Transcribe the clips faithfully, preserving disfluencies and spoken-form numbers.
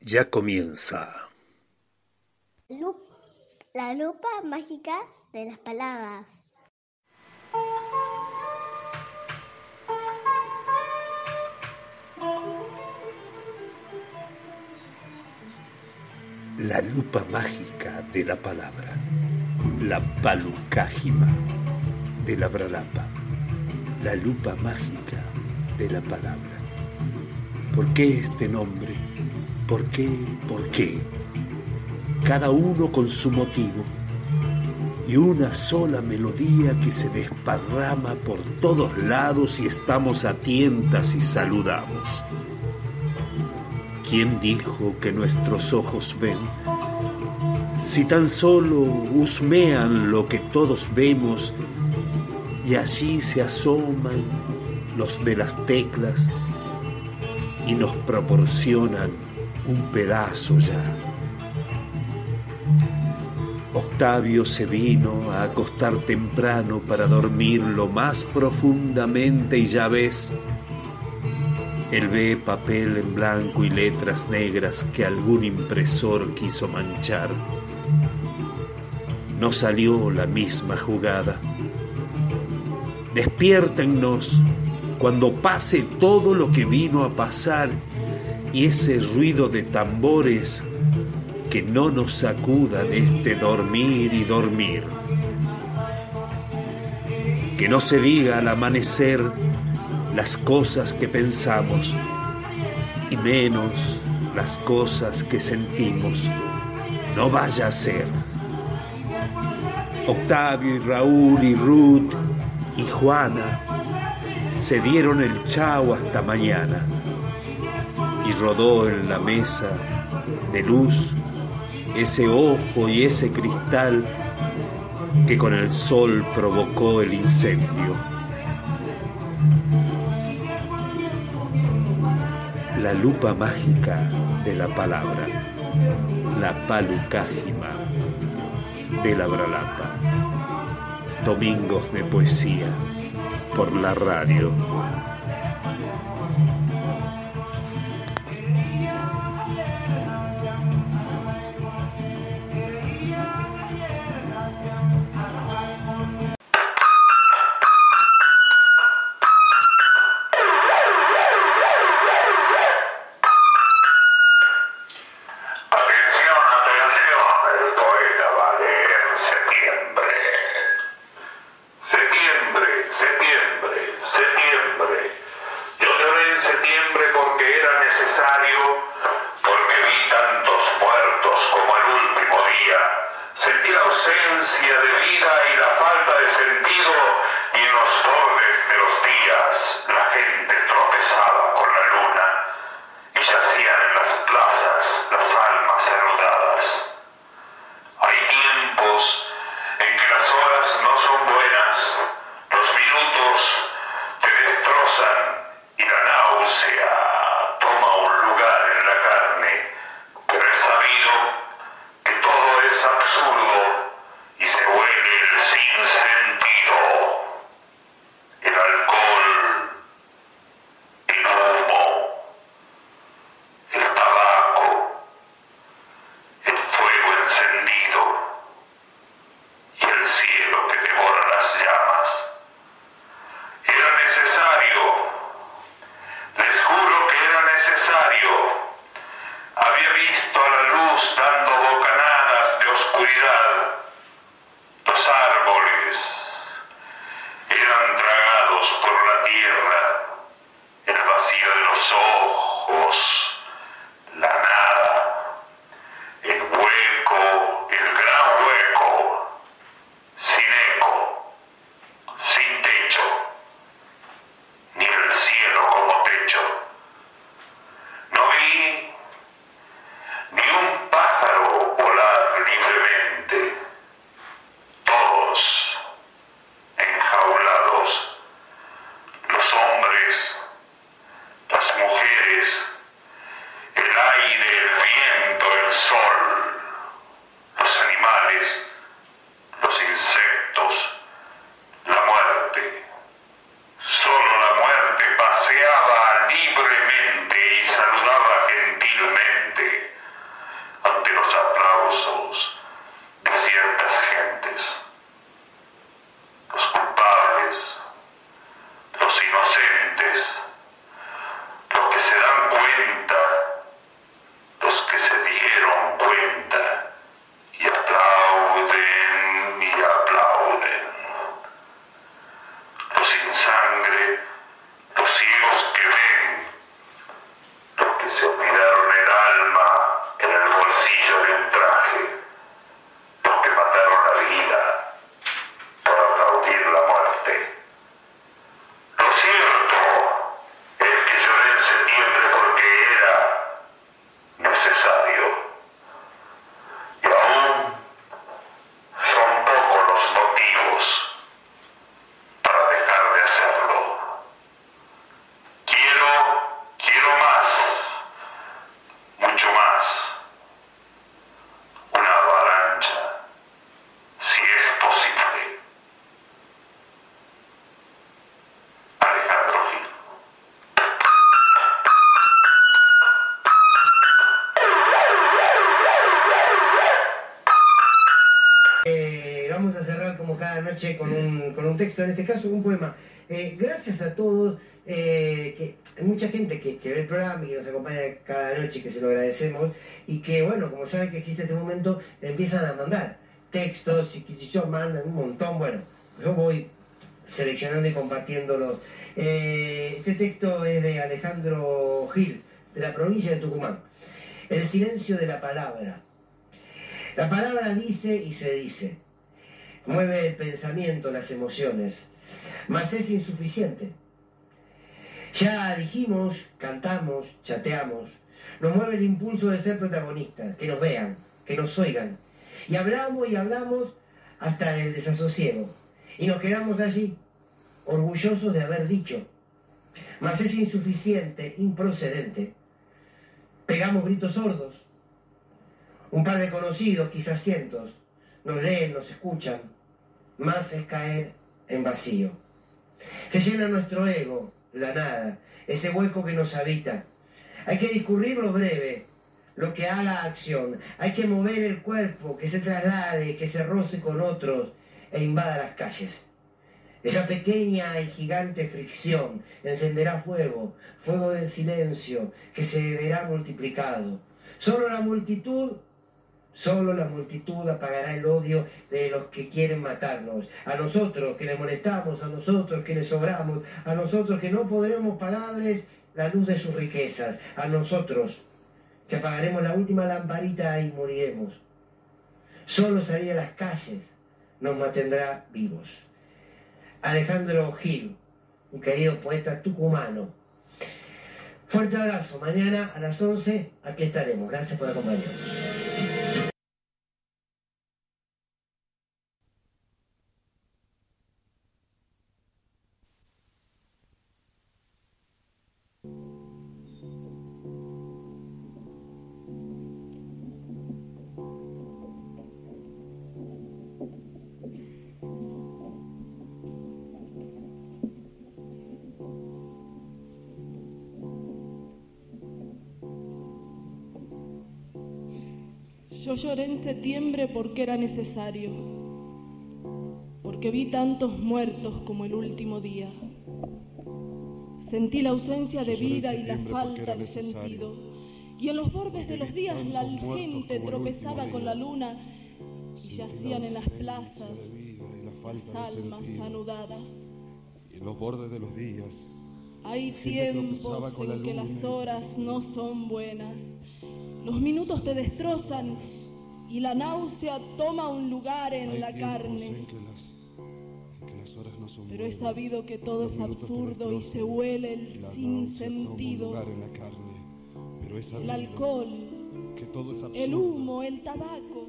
Ya comienza. Lup, la lupa mágica de las palabras. La lupa mágica de la palabra. La palucágima de la bralapa. La lupa mágica de la palabra. ¿Por qué este nombre? ¿Por qué? ¿Por qué? Cada uno con su motivo y una sola melodía que se desparrama por todos lados y estamos a tientas y saludamos. ¿Quién dijo que nuestros ojos ven? Si tan solo husmean lo que todos vemos y allí se asoman los de las teclas y nos proporcionan un pedazo ya. Octavio se vino a acostar temprano para dormir lo más profundamente y ya ves, él ve papel en blanco y letras negras que algún impresor quiso manchar. No salió la misma jugada. Despiértennos cuando pase todo lo que vino a pasar y ese ruido de tambores que no nos sacuda de este dormir y dormir. Que no se diga al amanecer las cosas que pensamos y menos las cosas que sentimos. No vaya a ser. Octavio y Raúl y Ruth y Juana se dieron el chau hasta mañana y rodó en la mesa de luz ese ojo y ese cristal que con el sol provocó el incendio. La lupa mágica de la palabra, la palucágima de la bralapa. Domingos de poesía por la radio. Paseaba libremente y saludaba gentilmente en el bolsillo de un traje, los que mataron la vida por aplaudir la muerte. Lo cierto es que lloré en septiembre porque era necesario. Y aún son pocos los motivos para dejar de hacerlo. Quiero, quiero más, mucho más. Una avalancha, si es posible. Alejandro Gil. Eh, vamos a cerrar como cada noche con un, con un texto, en este caso un poema. Eh, gracias a todos, eh, que hay mucha gente que, que ve el programa y que nos acompaña cada noche, que se lo agradecemos, y que bueno, como saben que existe este momento, empiezan a mandar textos, y que si yo mandan un montón, bueno, yo voy seleccionando y compartiéndolos. Eh, este texto es de Alejandro Gil, de la provincia de Tucumán. El silencio de la palabra. La palabra dice y se dice, mueve el pensamiento, las emociones, mas es insuficiente. Ya dijimos, cantamos, chateamos, nos mueve el impulso de ser protagonistas, que nos vean, que nos oigan. Y hablamos y hablamos hasta el desasosiego. Y nos quedamos allí, orgullosos de haber dicho, mas es insuficiente, improcedente. Pegamos gritos sordos. Un par de conocidos, quizás cientos, nos leen, nos escuchan, más es caer en vacío. Se llena nuestro ego, la nada, ese hueco que nos habita. Hay que discurrir lo breve, lo que haga acción. Hay que mover el cuerpo, que se traslade, que se roce con otros e invada las calles. Esa pequeña y gigante fricción encenderá fuego, fuego del silencio, que se verá multiplicado. Solo la multitud Solo la multitud apagará el odio de los que quieren matarnos. A nosotros que les molestamos, a nosotros que les sobramos, a nosotros que no podremos pagarles la luz de sus riquezas, a nosotros que apagaremos la última lamparita y moriremos. Solo salir a las calles nos mantendrá vivos. Alejandro Gil, un querido poeta tucumano. Fuerte abrazo. Mañana a las once aquí estaremos. Gracias por acompañarnos. Yo lloré en septiembre porque era necesario, porque vi tantos muertos como el último día. Sentí la ausencia de vida y la falta de sentido. Y en los bordes de los días la gente tropezaba con la luna y yacían en las plazas las almas anudadas. Y en los bordes de los días hay tiempos en que las horas no son buenas. Los minutos te destrozan y la náusea toma un lugar en la carne. Pero he sabido que todo es absurdo y se huele el sinsentido. El alcohol, el humo, el tabaco,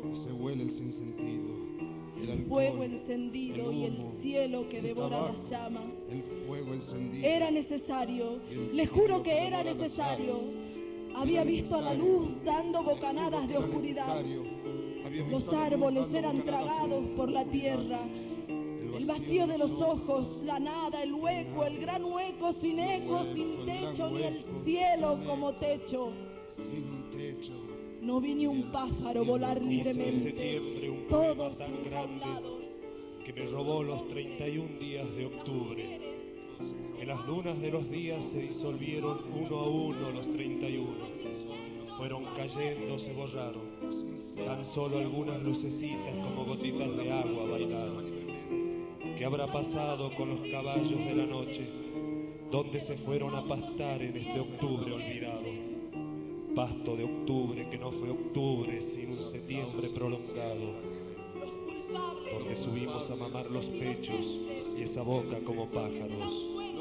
el fuego encendido y el cielo que devora las llamas. Era necesario, les juro que era necesario. Había visto a la luz dando bocanadas de oscuridad. Los árboles eran tragados por la tierra. El vacío de los ojos, la nada, el hueco, el gran hueco sin eco, sin techo, ni el cielo como techo. No vi ni un pájaro volar libremente. Todos enjaulados. Que me robó los treinta y un días de octubre. En las dunas de los días se disolvieron uno a uno los treinta y uno. Fueron cayendo, se borraron. Tan solo algunas lucecitas como gotitas de agua bailaron. ¿Qué habrá pasado con los caballos de la noche? ¿Dónde se fueron a pastar en este octubre olvidado? pasto de octubre que no fue octubre sin un septiembre prolongado, porque subimos a mamar los pechos y esa boca como pájaros.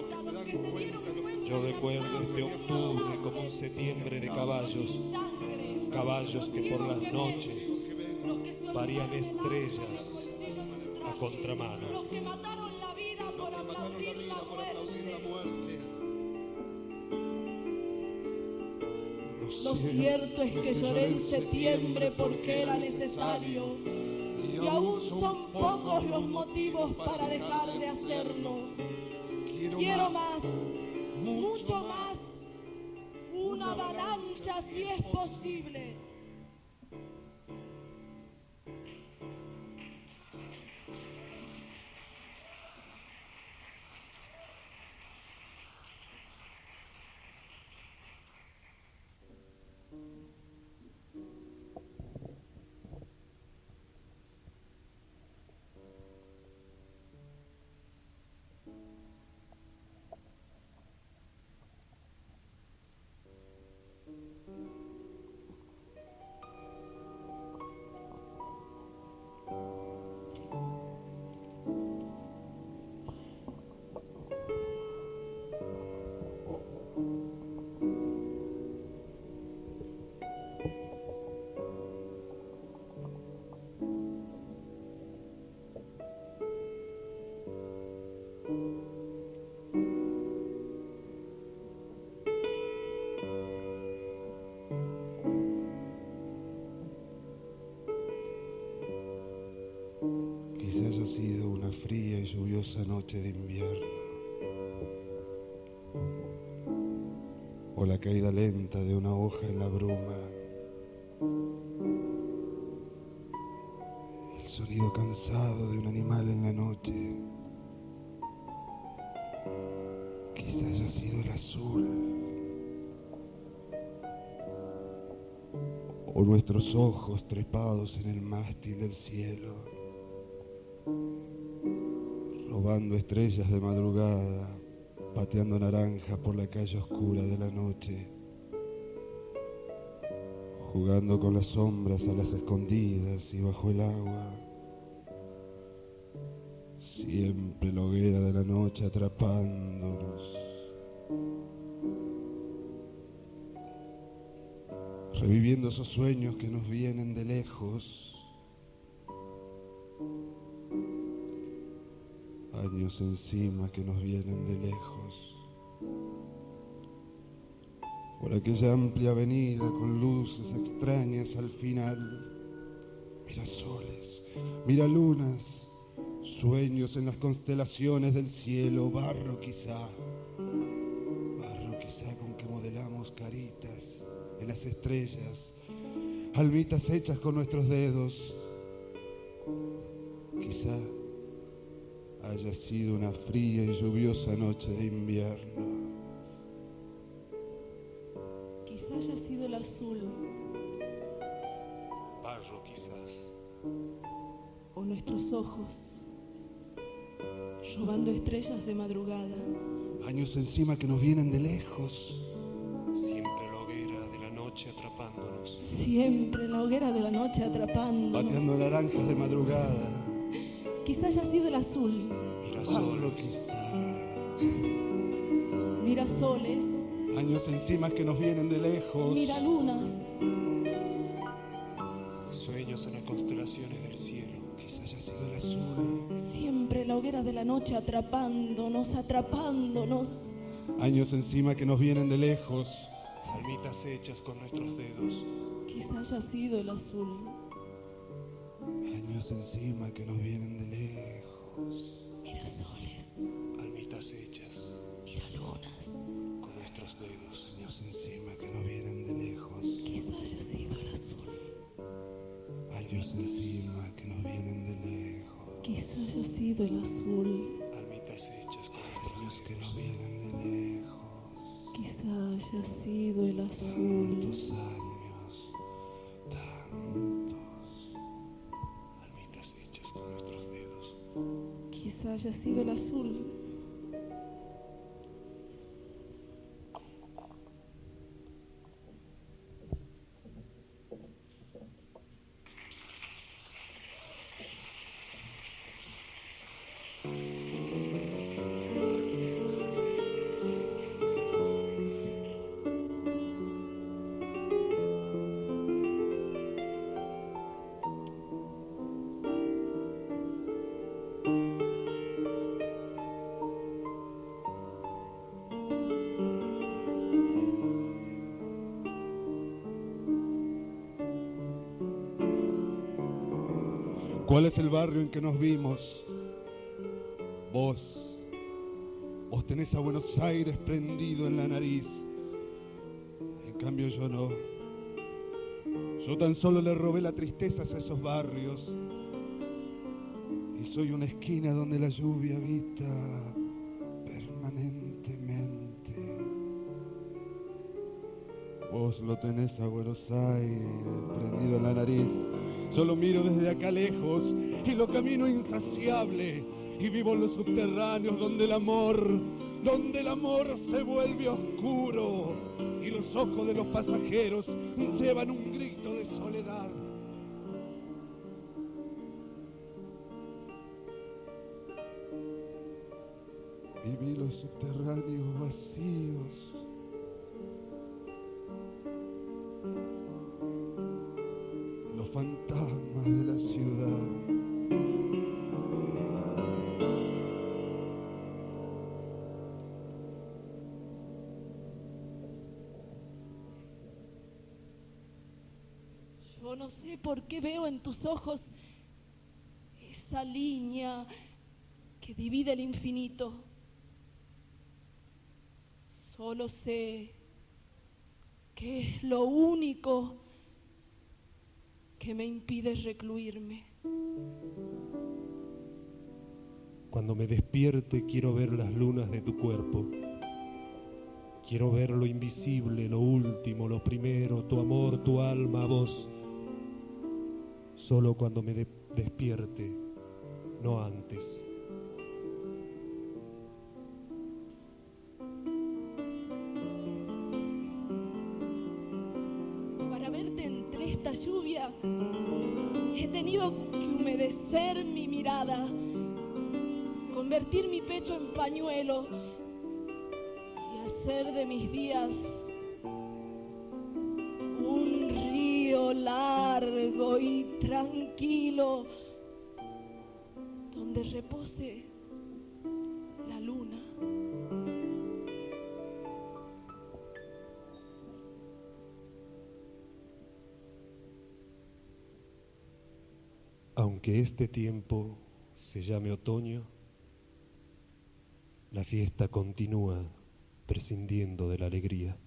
Yo recuerdo este octubre como un septiembre de caballos, caballos que por las noches parían estrellas a contramano. Los que mataron la vida por aplaudir la muerte. Lo cierto es que lloré en septiembre porque era necesario, y aún son pocos los motivos para dejar de hacerlo. Quiero más, mucho más, una avalancha si es posible. Lluviosa noche de invierno, o la caída lenta de una hoja en la bruma, el sonido cansado de un animal en la noche. Quizá haya sido el azul, o nuestros ojos trepados en el mástil del cielo, robando estrellas de madrugada, pateando naranjas por la calle oscura de la noche, jugando con las sombras a las escondidas y bajo el agua. Siempre la hoguera de la noche atrapándonos, reviviendo esos sueños que nos vienen de lejos. Años encima que nos vienen de lejos, por aquella amplia avenida con luces extrañas al final. Mira soles, mira lunas, sueños en las constelaciones del cielo, barro quizá, barro quizá con que modelamos caritas en las estrellas, almitas hechas con nuestros dedos. Quizá haya sido una fría y lluviosa noche de invierno. Quizá haya sido el azul, barro quizás, o nuestros ojos, robando estrellas de madrugada. Años encima que nos vienen de lejos. siempre la hoguera de la noche atrapándonos. Siempre la hoguera de la noche atrapándonos. Pateando naranjas de madrugada. Quizá haya sido el azul. Barro quizá. Mirasoles. Años encima que nos vienen de lejos. Mira lunas. Sueños en las constelaciones del cielo. Quizá haya sido el azul. Siempre la hoguera de la noche atrapándonos, atrapándonos. Años encima que nos vienen de lejos. Almitas hechas con nuestros dedos. Quizá haya sido el azul. Años encima que nos vienen de lejos. Mira soles. Almitas hechas. Mira lunas. Con nuestros dedos. Años encima que nos vienen de lejos. Quizá haya sido el azul. Años encima que nos vienen de lejos. Quizá haya sido el azul. Almitas hechas con Años nuestros que dedos. nos vienen de lejos. Quizá haya sido el azul. Tantos años, tantos. Almitas hechas con nuestros dedos. Quizá haya sido el azul. ¿Cuál es el barrio en que nos vimos? Vos, vos tenés a Buenos Aires prendido en la nariz. En cambio yo no. Yo tan solo le robé la tristeza a esos barrios. Y soy una esquina donde la lluvia habita permanentemente. Vos lo tenés a Buenos Aires prendido en la nariz. Yo lo miro desde acá lejos y lo camino insaciable. Y vivo en los subterráneos donde el amor, donde el amor se vuelve oscuro. Y los ojos de los pasajeros llevan un grito de soledad. Viví los subterráneos vacíos. Los fantasmas de la ciudad. Yo no sé por qué veo en tus ojos esa línea que divide el infinito. Solo sé que es lo único que me impide recluirme. Cuando me despierte quiero ver las lunas de tu cuerpo. Quiero ver lo invisible, lo último, lo primero, tu amor, tu alma, vos. Solo cuando me de- despierte, no antes. Para verte entre esta lluvia, he tenido que humedecer mi mirada, convertir mi pecho en pañuelo y hacer de mis días un río largo y tranquilo donde repose la luna. Aunque este tiempo se llame otoño, la fiesta continúa prescindiendo de la alegría.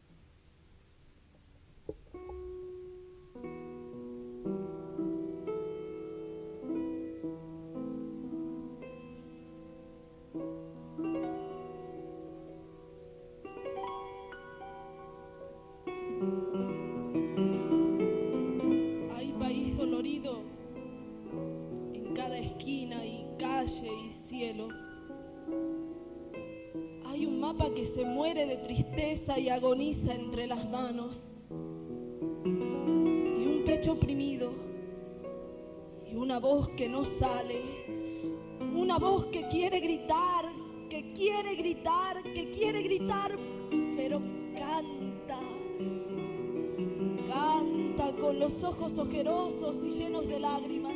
Hay país dolorido en cada esquina y calle y cielo. Hay un mapa que se muere de tristeza y agoniza entre las manos. Y un pecho oprimido. Y una voz que no sale. Una voz que quiere gritar, que quiere gritar, que quiere gritar, pero canta. Canta con los ojos ojerosos y llenos de lágrimas.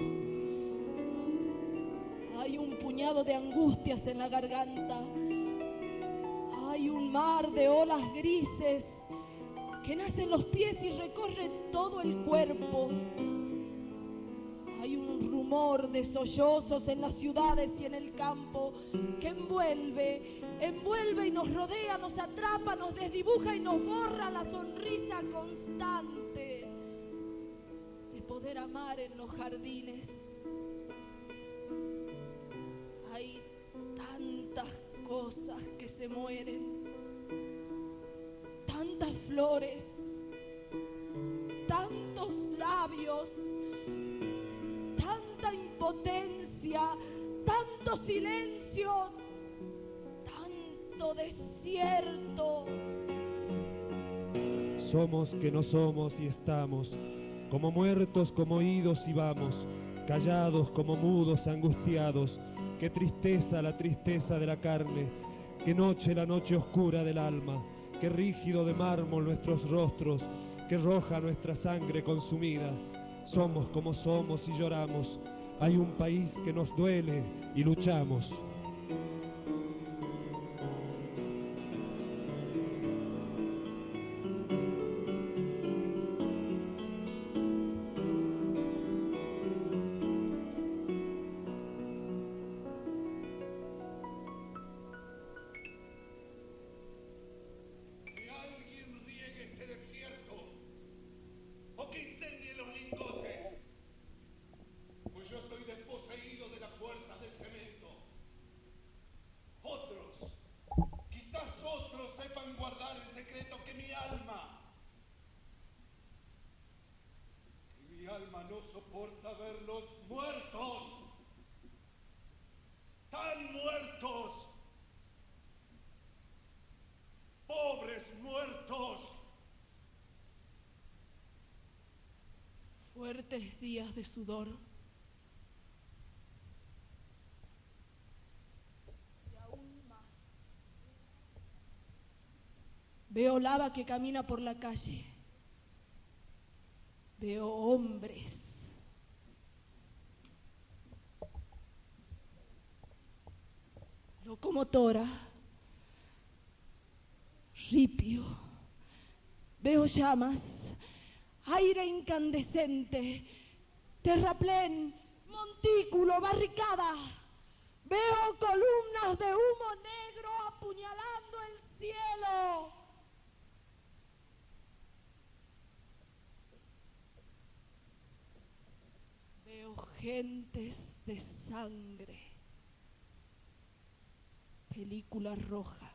Hay un puñado de angustias en la garganta. Hay un mar de olas grises que nace en los pies y recorre todo el cuerpo. Hay un rumor de sollozos en las ciudades y en el campo que envuelve, envuelve y nos rodea, nos atrapa, nos desdibuja y nos borra la sonrisa constante de poder amar en los jardines. Hay tantas cosas que se mueren, tantas flores, tantos labios, tanta impotencia, tanto silencio, tanto desierto. Somos que no somos y estamos, como muertos, como idos y vamos, callados, como mudos, angustiados. Qué tristeza la tristeza de la carne, qué noche la noche oscura del alma, qué rígido de mármol nuestros rostros, qué roja nuestra sangre consumida. Somos como somos y lloramos, hay un país que nos duele y luchamos. Fuertes días de sudor. Y aún más. Veo lava que camina por la calle. Veo hombres. Locomotora. Ripio. Veo llamas. Aire incandescente, terraplén, montículo, barricada. Veo columnas de humo negro apuñalando el cielo. Veo gentes de sangre. Película roja.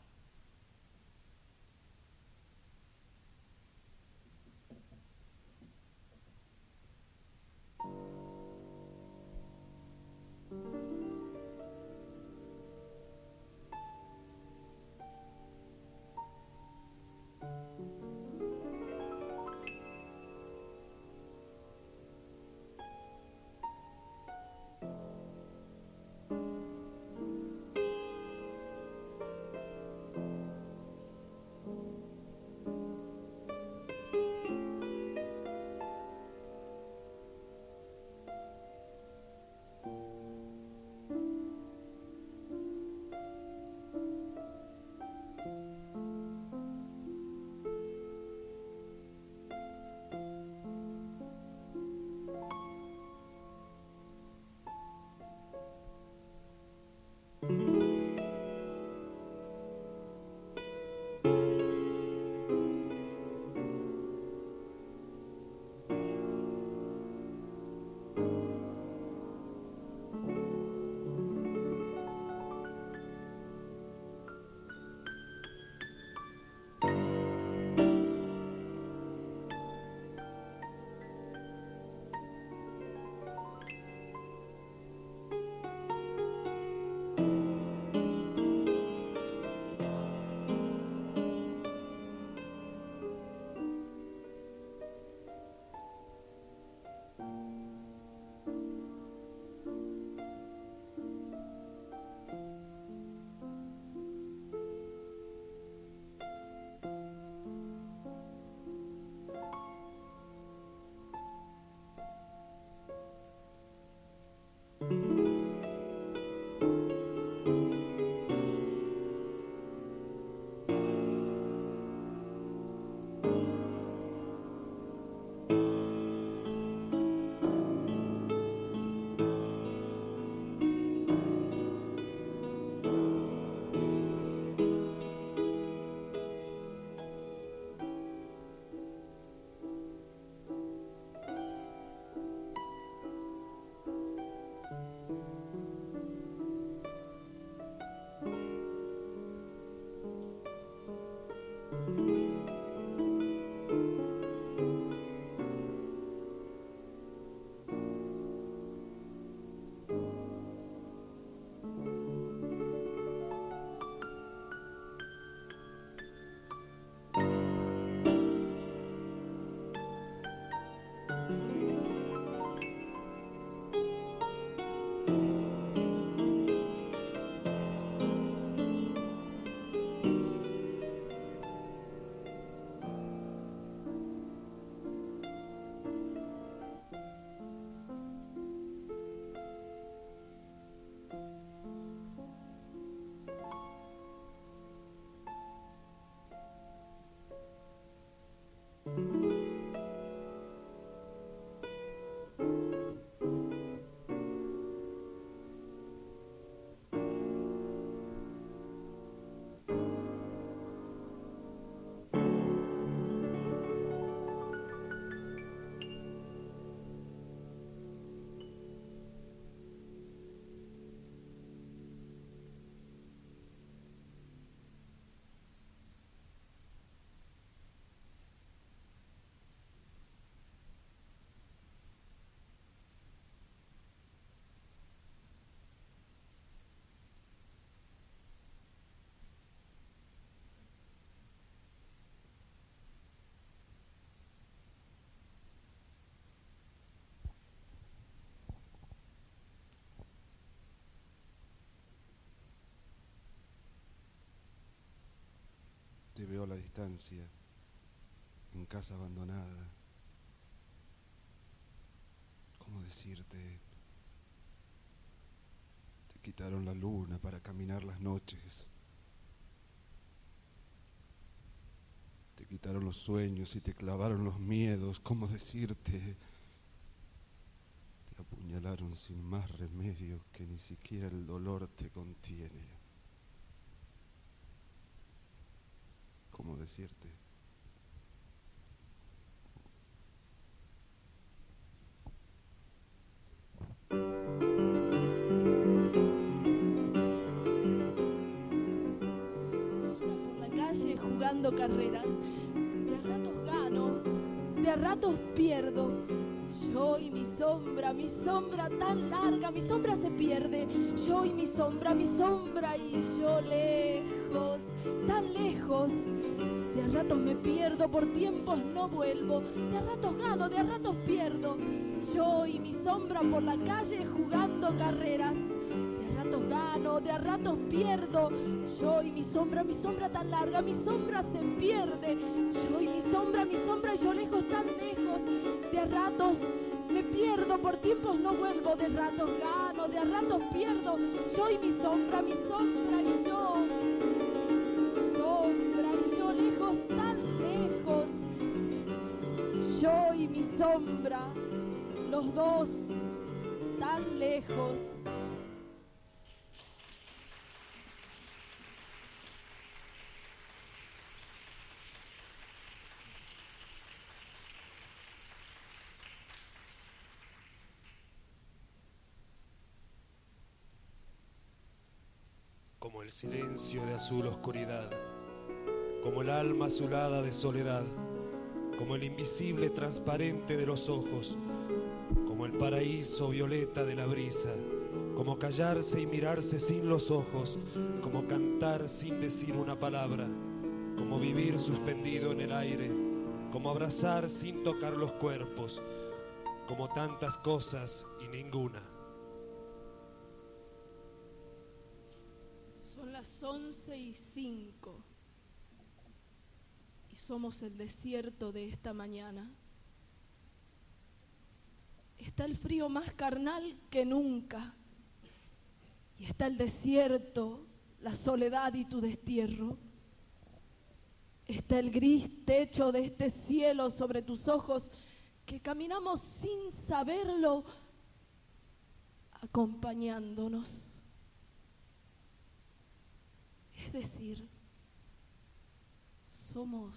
infancia, en casa abandonada. ¿Cómo decirte? Te quitaron la luna para caminar las noches. Te quitaron los sueños y te clavaron los miedos. ¿Cómo decirte? Te apuñalaron sin más remedio que ni siquiera el dolor te contiene. ¿Cómo decirte? Por la calle jugando carreras, de a ratos gano, de a ratos pierdo. Yo y mi sombra, mi sombra tan larga, mi sombra se pierde. Yo y mi sombra, mi sombra y yo lejos, tan lejos. De a ratos me pierdo, por tiempos no vuelvo. De a ratos gano, de a ratos pierdo. Yo y mi sombra por la calle jugando carreras. De a ratos gano, de a ratos pierdo. Yo y mi sombra, mi sombra tan larga, mi sombra se pierde. Yo y mi sombra, mi sombra y yo lejos, tan lejos. De a ratos me pierdo, por tiempos no vuelvo. De a ratos gano, de a ratos pierdo. Yo y mi sombra, mi sombra y yo. Sombra y yo lejos, tan lejos. Yo y mi sombra, los dos tan lejos. Como el silencio de azul oscuridad, como el alma azulada de soledad, como el invisible transparente de los ojos, como el paraíso violeta de la brisa, como callarse y mirarse sin los ojos, como cantar sin decir una palabra, como vivir suspendido en el aire, como abrazar sin tocar los cuerpos, como tantas cosas y ninguna. Son las once y cinco y somos el desierto de esta mañana. Está el frío más carnal que nunca y está el desierto, la soledad y tu destierro. Está el gris techo de este cielo sobre tus ojos que caminamos sin saberlo, acompañándonos. Es decir, somos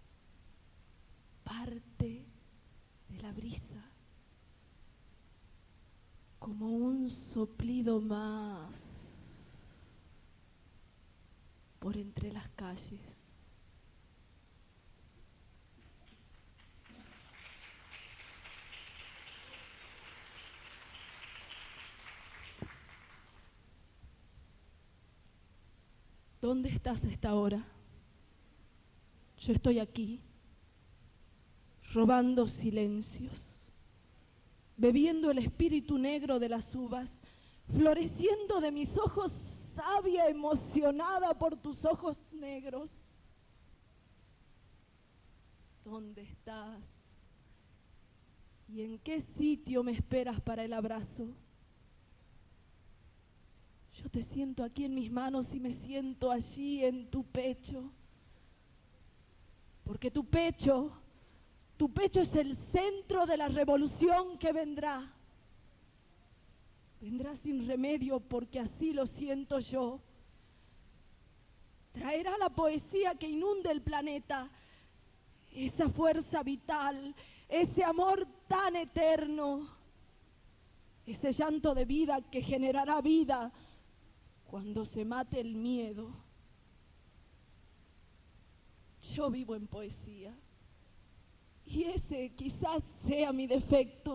parte de la brisa, como un soplido más por entre las calles. ¿Dónde estás a esta hora? Yo estoy aquí, robando silencios, bebiendo el espíritu negro de las uvas, floreciendo de mis ojos, sabia, emocionada por tus ojos negros. ¿Dónde estás? ¿Y en qué sitio me esperas para el abrazo? Yo te siento aquí en mis manos y me siento allí en tu pecho. Porque tu pecho, tu pecho es el centro de la revolución que vendrá. Vendrá sin remedio porque así lo siento yo. Traerá la poesía que inunde el planeta, esa fuerza vital, ese amor tan eterno, ese llanto de vida que generará vida cuando se mate el miedo. Yo vivo en poesía y ese quizás sea mi defecto.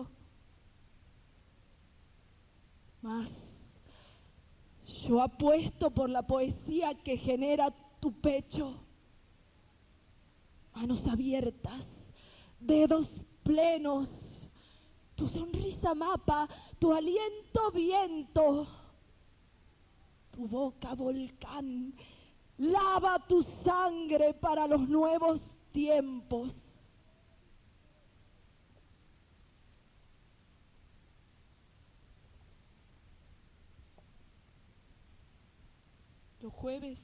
Mas yo apuesto por la poesía que genera tu pecho. Manos abiertas, dedos plenos, tu sonrisa mapa, tu aliento viento, tu boca volcán, Lava tu sangre para los nuevos tiempos. Los jueves,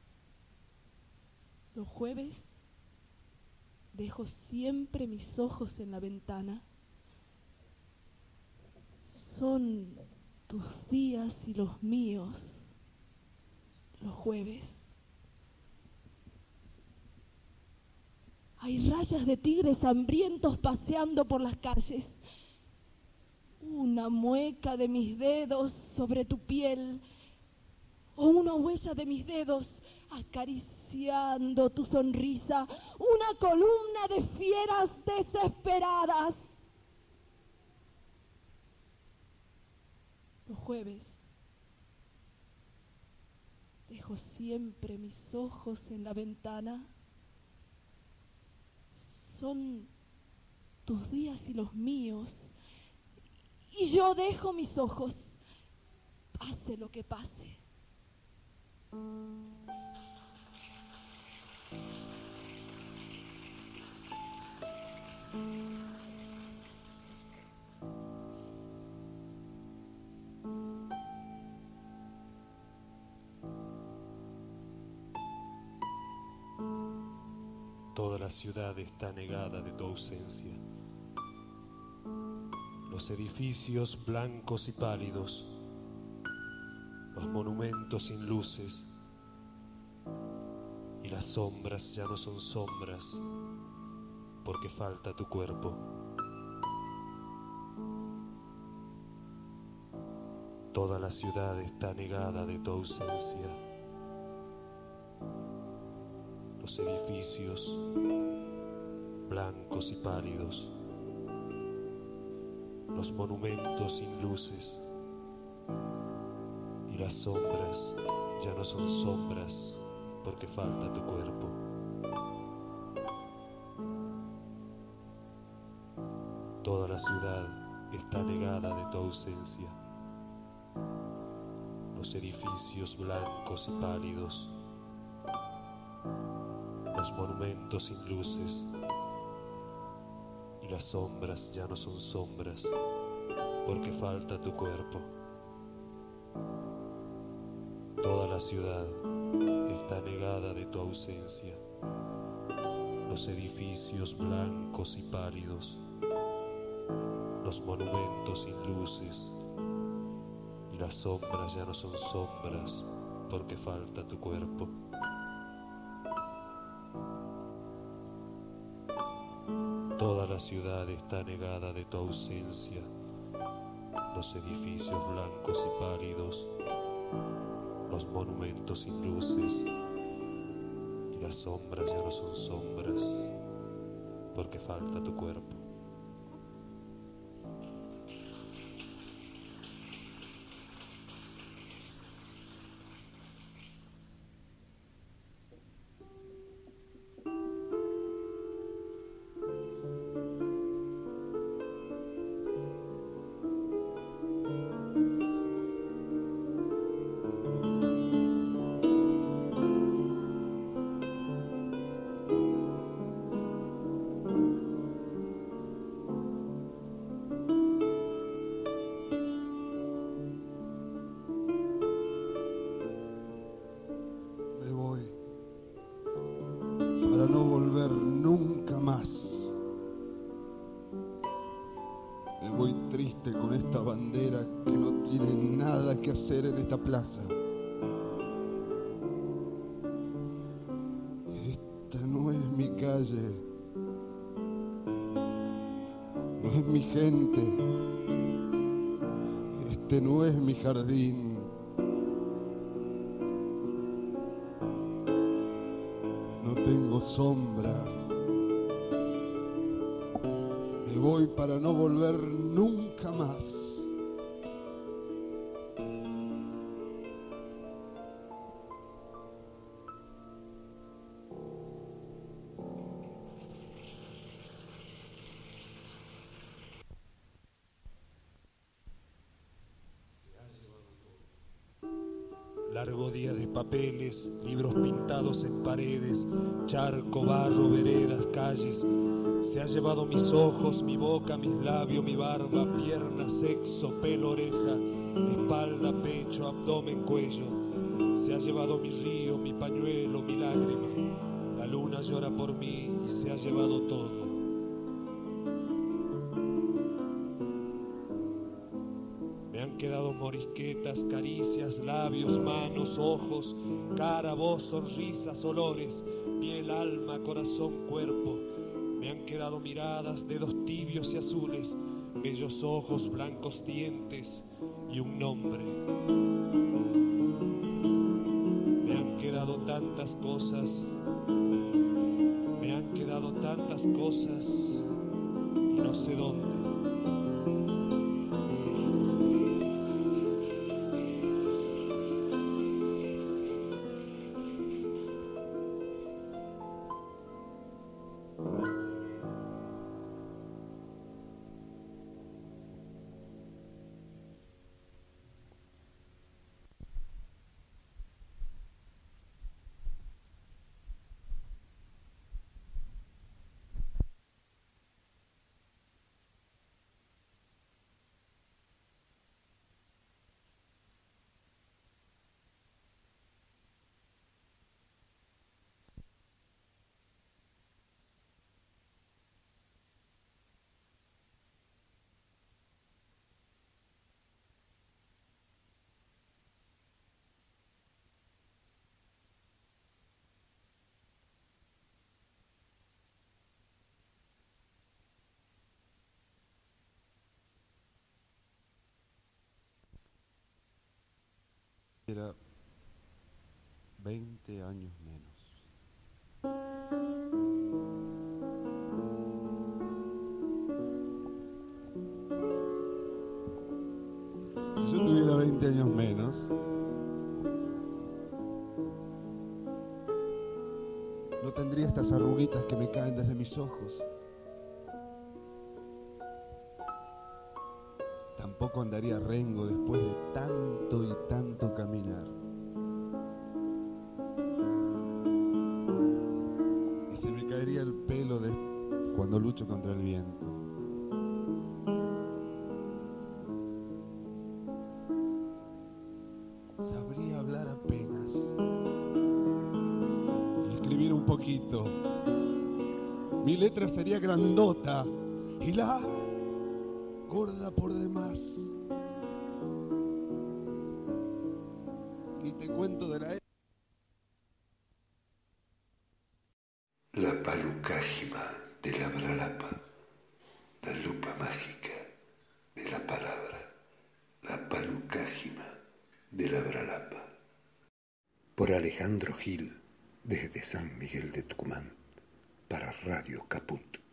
los jueves, dejo siempre mis ojos en la ventana. Son tus días y los míos, los jueves. Hay rayas de tigres hambrientos paseando por las calles. Una mueca de mis dedos sobre tu piel, o una huella de mis dedos acariciando tu sonrisa. Una columna de fieras desesperadas. Los jueves, dejo siempre mis ojos en la ventana. Son tus días y los míos, y yo dejo mis ojos, pase lo que pase. Toda la ciudad está negada de tu ausencia. Los edificios blancos y pálidos, los monumentos sin luces, y las sombras ya no son sombras, porque falta tu cuerpo. Toda la ciudad está negada de tu ausencia. Los edificios blancos y pálidos, los monumentos sin luces, y las sombras ya no son sombras, porque falta tu cuerpo. Toda la ciudad está negada de tu ausencia. Los edificios blancos y pálidos, los monumentos sin luces, y las sombras ya no son sombras, porque falta tu cuerpo. Toda la ciudad está negada de tu ausencia. Los edificios blancos y pálidos, los monumentos sin luces, y las sombras ya no son sombras, porque falta tu cuerpo. Toda la ciudad está negada de tu ausencia. Los edificios blancos y pálidos, los monumentos sin luces, y las sombras ya no son sombras, porque falta tu cuerpo. Que hacer en esta plaza. Esta no es mi calle, no es mi gente, este no es mi jardín. No tengo sombra, me voy para no volver nunca más. Largo día de papeles, libros pintados en paredes, charco, barro, veredas, calles. Se ha llevado mis ojos, mi boca, mis labios, mi barba, pierna, sexo, pelo, oreja, espalda, pecho, abdomen, cuello. Se ha llevado mi río, mi pañuelo, mi lágrima. La luna llora por mí y se ha llevado todo. Me han quedado morisquetas, caricias, labios, manos, ojos, cara, voz, sonrisas, olores, piel, alma, corazón, cuerpo. Me han quedado miradas, dedos tibios y azules, bellos ojos, blancos dientes y un nombre. Me han quedado tantas cosas, me han quedado tantas cosas y no sé dónde. Era veinte años menos. Si yo tuviera veinte años menos, no tendría estas arruguitas que me caen desde mis ojos. Tampoco andaría rengo después de tanto y tanto caminar. Y se me caería el pelo de cuando lucho contra el viento. Sabría hablar apenas y escribir un poquito. Mi letra sería grandota y la gorda por demás. Y te cuento de la... La palucágima de la Bralapa, la lupa mágica de la palabra, la palucágima de la Bralapa. Por Alejandro Gil, desde San Miguel de Tucumán, para Radio Caput.